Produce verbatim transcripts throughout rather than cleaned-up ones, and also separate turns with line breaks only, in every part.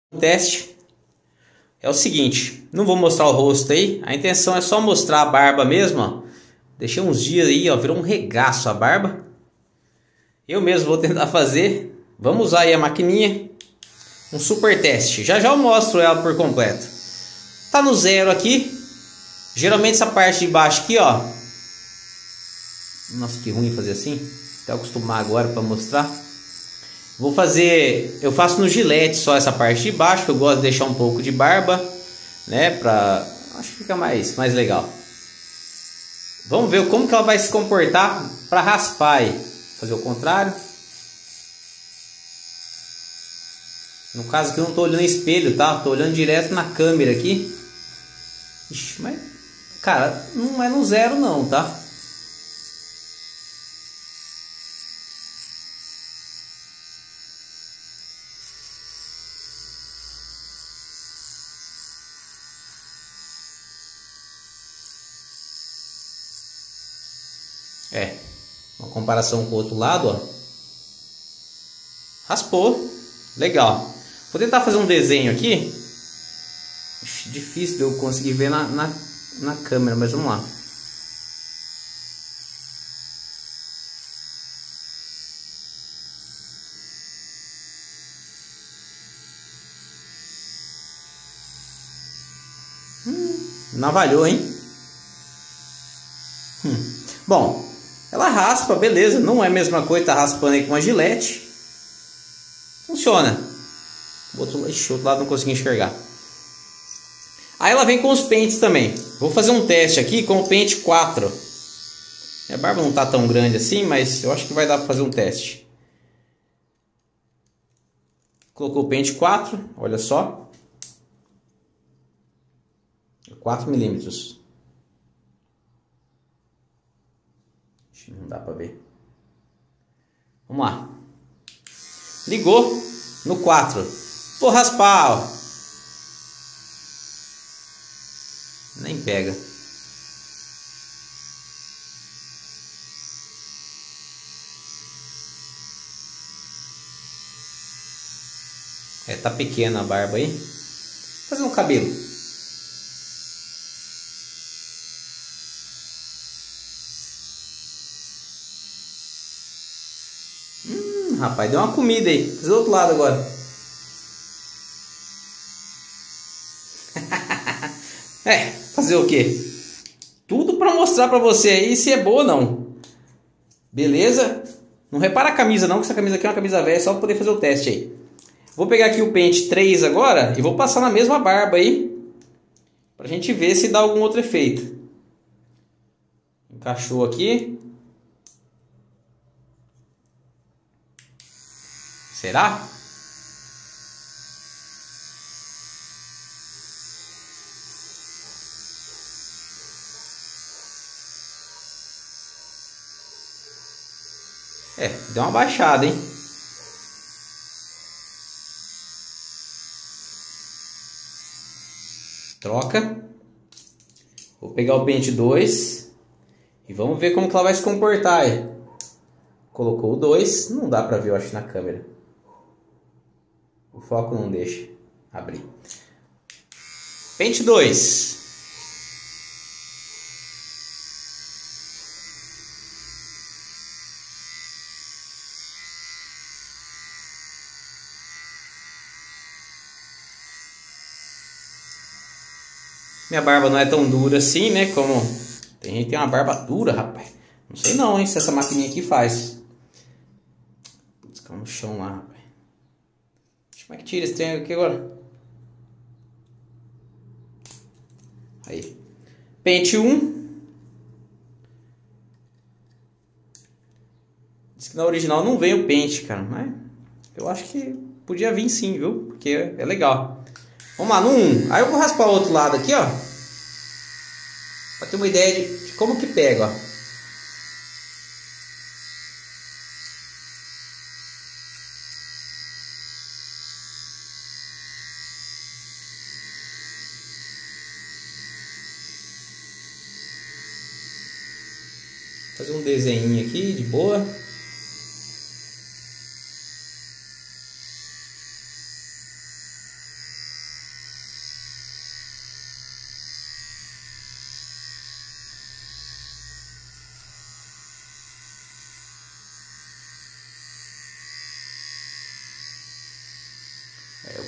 O teste é o seguinte, não vou mostrar o rosto aí, a intenção é só mostrar a barba mesmo, ó. Deixei uns dias aí, ó, virou um regaço a barba. Eu mesmo vou tentar fazer. Vamos usar aí a maquininha, um super teste. Já já eu mostro ela por completo. Tá no zero aqui. Geralmente essa parte de baixo aqui, ó. Nossa, que ruim fazer assim. Até acostumar agora para mostrar. Vou fazer, eu faço no gilete só essa parte de baixo, que eu gosto de deixar um pouco de barba, né, pra, acho que fica mais, mais legal. Vamos ver como que ela vai se comportar para raspar aí. Fazer o contrário. No caso aqui eu não tô olhando espelho, tá? Tô olhando direto na câmera aqui. Ixi, mas, cara, não é no zero não, tá? É, uma comparação com o outro lado, ó. Raspou, legal. Vou tentar fazer um desenho aqui. Ixi, difícil de eu conseguir ver na, na, na câmera, mas vamos lá. Hum, navalhou, hein? Hum. Bom, ela raspa, beleza. Não é a mesma coisa, tá raspando aí com uma gilete. Funciona. O outro, ixi, o outro lado não consegui enxergar. Aí ela vem com os pentes também. Vou fazer um teste aqui com o pente quatro. Minha barba não tá tão grande assim, mas eu acho que vai dar para fazer um teste. Colocou o pente quatro, olha só. quatro milímetros. Não dá para ver. Vamos lá. Ligou no quatro. Vou raspar, ó. Nem pega. É, tá pequena a barba aí. Vou fazer um cabelo. Hum, rapaz, deu uma comida aí. Vou fazer do outro lado agora. É, fazer o quê? Tudo para mostrar para você aí se é boa ou não. Beleza? Não repara a camisa não, que essa camisa aqui é uma camisa velha, só para poder fazer o teste aí. Vou pegar aqui o pente três agora e vou passar na mesma barba aí, pra gente ver se dá algum outro efeito. Encaixou aqui. Será? É, deu uma baixada, hein? Troca. Vou pegar o pente dois e vamos ver como que ela vai se comportar aí. Colocou o dois, não dá pra ver, eu acho, na câmera. O foco não deixa abrir. Pente dois. Minha barba não é tão dura assim, né? Como tem gente que tem uma barba dura, rapaz. Não sei não, hein? Se essa maquininha aqui faz. Putz, caiu no chão lá, rapaz. Como é que tira esse trem aqui agora? Aí. Pente um. Diz que na original não vem o pente, cara. Mas eu acho que podia vir sim, viu? Porque é legal. Vamos lá, no um. Aí eu vou raspar o outro lado aqui, ó. Pra ter uma ideia de, de como que pega, ó. Fazer um desenho aqui de boa.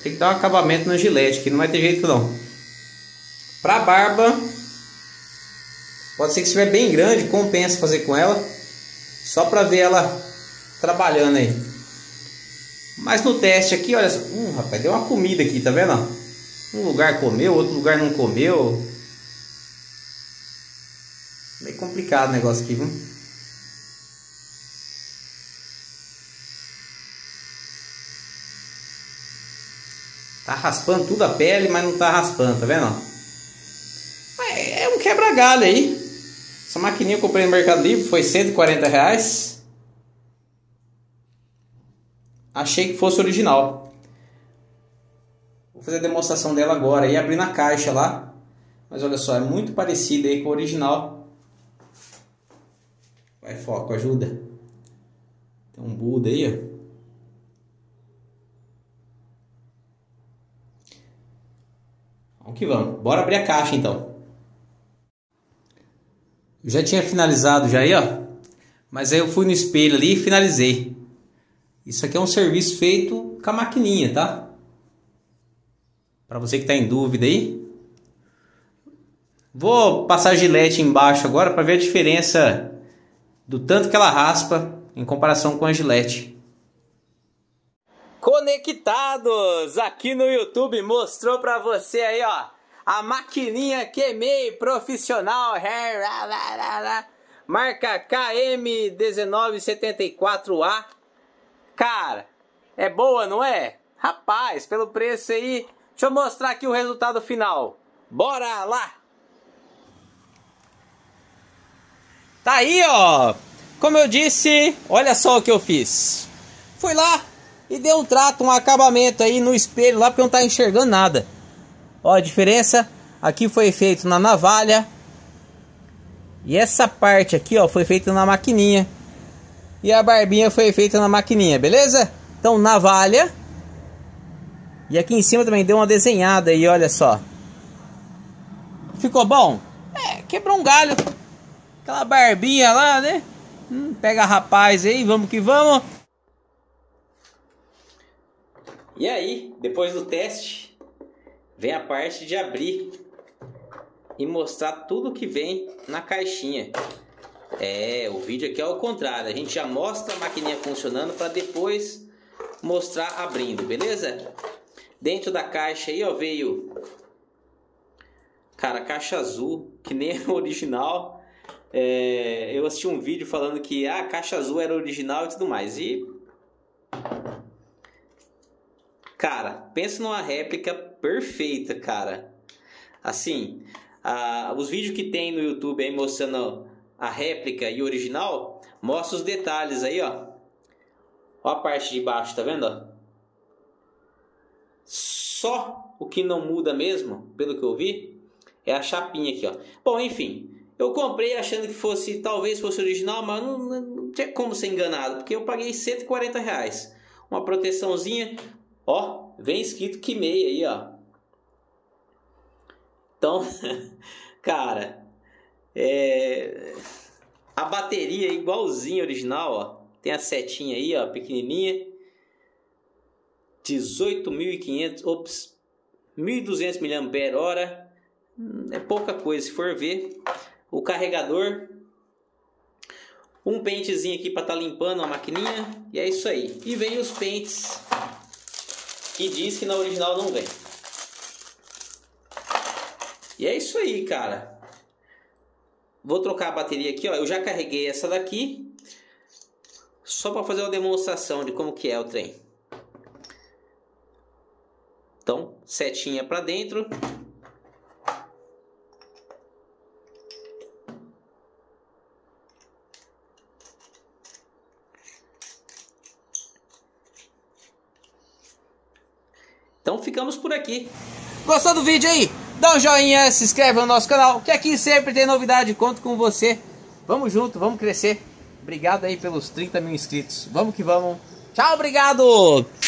Tem que dar um acabamento no gilete, que não vai ter jeito não. Pra barba, pode ser que estiver bem grande, compensa fazer com ela. Só pra ver ela trabalhando aí. Mas no teste aqui, olha só. Hum, rapaz, deu uma comida aqui, tá vendo? Um lugar comeu, outro lugar não comeu. Meio complicado o negócio aqui, viu? Tá raspando tudo a pele, mas não tá raspando, tá vendo? É um quebra-galho aí. Essa maquininha eu comprei no Mercado Livre, foi cento e quarenta reais. Achei que fosse original. Vou fazer a demonstração dela agora e abrir na caixa lá. Mas olha só, é muito parecida aí com o original. Vai, foco, ajuda. Tem um Buda aí, ó. Vamos que vamos. Bora abrir a caixa então. Eu já tinha finalizado já aí, ó. Mas aí eu fui no espelho ali e finalizei. Isso aqui é um serviço feito com a maquininha, tá? Para você que está em dúvida aí. Vou passar a gilete embaixo agora para ver a diferença do tanto que ela raspa em comparação com a gilete. Conectados aqui no YouTube, mostrou para você aí, ó, a maquininha Kemei profissional hair, marca K M dezenove setenta e quatro A. Cara, é boa, não é? Rapaz, pelo preço aí, deixa eu mostrar aqui o resultado final. Bora lá! Tá aí, ó. Como eu disse, olha só o que eu fiz. Fui lá e dei um trato, um acabamento aí no espelho lá, porque eu não tá enxergando nada. Ó a diferença. Aqui foi feito na navalha. E essa parte aqui, ó, foi feita na maquininha. E a barbinha foi feita na maquininha, beleza? Então, navalha. E aqui em cima também deu uma desenhada aí, olha só. Ficou bom? É, quebrou um galho. Aquela barbinha lá, né? Hum, pega rapaz aí, vamos que vamos. E aí, depois do teste, vem a parte de abrir e mostrar tudo que vem na caixinha. É, o vídeo aqui é ao contrário. A gente já mostra a maquininha funcionando para depois mostrar abrindo, beleza? Dentro da caixa aí, ó, veio... Cara, caixa azul, que nem é original. É, eu assisti um vídeo falando que ah, a caixa azul era original e tudo mais. E... Cara, pensa numa réplica perfeita, cara. Assim, a, os vídeos que tem no YouTube aí mostrando a réplica e o original, mostra os detalhes aí, ó. Ó a parte de baixo, tá vendo, ó? Só o que não muda mesmo, pelo que eu vi, é a chapinha aqui, ó. Bom, enfim, eu comprei achando que fosse, talvez fosse original, mas não, não tinha como ser enganado, porque eu paguei cento e quarenta reais. Uma proteçãozinha, ó, vem escrito Kemei aí, ó. Então, cara, é... a bateria é igualzinha original, ó. Tem a setinha aí, ó, pequenininha. dezoito mil e quinhentos, ops, mil e duzentos miliampères hora. É pouca coisa se for ver. O carregador, um pentezinho aqui para estar tá limpando a maquininha, e é isso aí. E vem os pentes que diz que na original não vem. E é isso aí, cara. Vou trocar a bateria aqui, ó. Eu já carreguei essa daqui, só para fazer uma demonstração de como que é o trem. Então, setinha para dentro. Então ficamos por aqui. Gostou do vídeo aí? Dá um joinha, se inscreve no nosso canal, que aqui sempre tem novidade, conto com você. Vamos junto, vamos crescer. Obrigado aí pelos trinta mil inscritos. Vamos que vamos. Tchau, obrigado!